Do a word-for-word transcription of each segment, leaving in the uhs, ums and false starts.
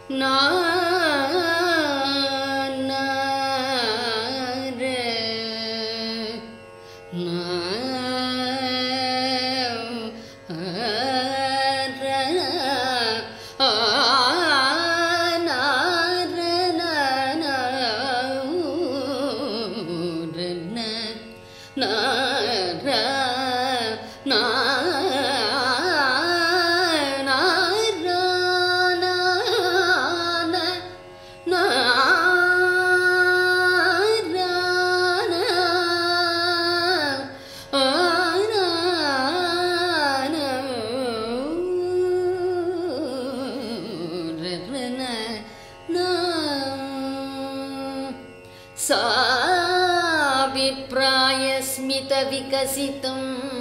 साविप्रायस्मितविकसितं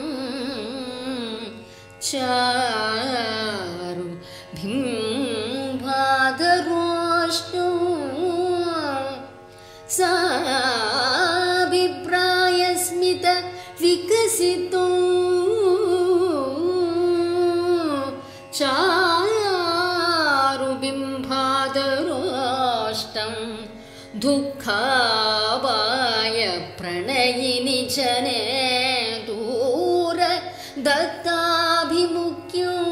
चारु बिम्बाधरोष्णो साविप्रायस्मितविकसितो चारु बिम्बाधरोष्टं दुःखावाय प्रणयिनि जने दूर दत्ताभिमुख्यो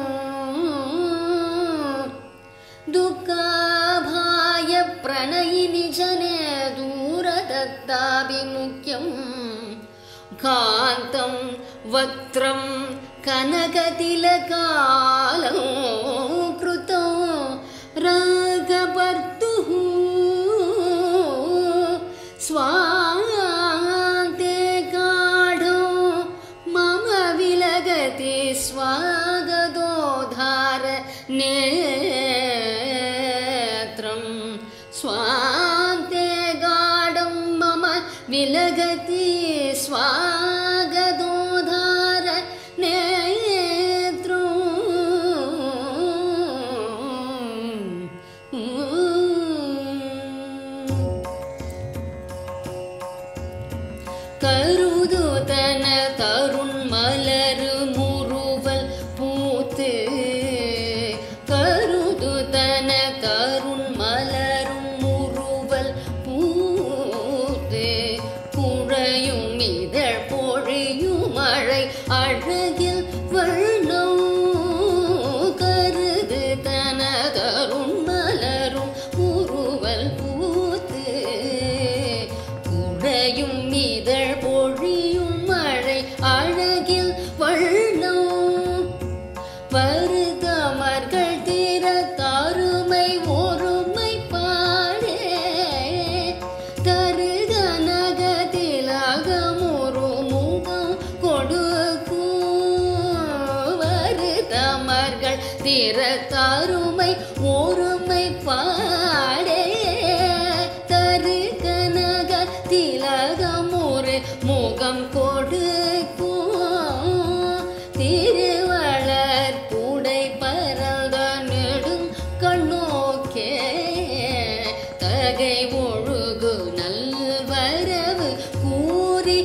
दुःखाभाय प्रणयिनि जने दूर दत्ताभिमुख्यं कान्तं वक्त्रं कनकतिलकालं कृतो रागपर्तुः स्वान्ते गाढो मम विलगति स्वागदोधार नेत्रं स्वान्ते गाढं मम विलगति स्वागदोधार नेत्रं கருதுதன தருண் மலரு முறுவல் பூத்து கருதுதன தருண் மலரும் முறுவல் பூத்து குழையும் இதழ் பொழியும் மழை அழகில் வண்ணம் கருது தன தருண் மலரும் முறுவல் பூத்து குழையும் இதழ் பொழியும் மழை அழகில் வண்ணம் வருதமர்கள் தீர தருமை ஒருமை பாடே தருக நகதிலகமுறு முகம் கொடுக்கும் வருதமர்கள் தீர தருமை ஒருமை பாடே தருக நகதிலகமுறு முகம் கொடுக்கும் திருவளர் புடை பரந்த நெடும் கண்ணோக்கே தகை ஒழுகு நல்வரவு கூறி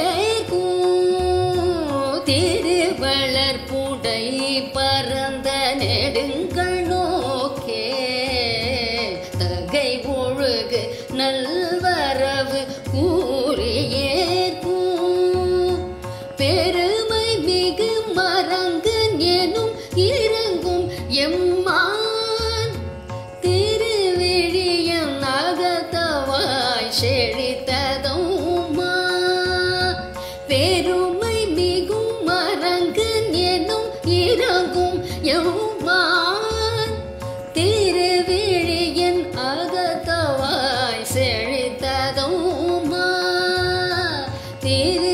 ஏகும் திருவளர் புடை பரந்த நெடுங்கண்ணோக்கே தகை ஒழுகு நல்வரவு கூறியேற்கும் பெருமை மிகு மரங்கன் எனும் இறங்கும் எம்மான் திருவிழியம் நகத்தவாய் செழித்ததும்மா பெருமை மிகும் மரங்கன் எனும் இறங்கும் எம்மான் திருவிழியன் அகத்தவாய் செழித்ததும்மா திரு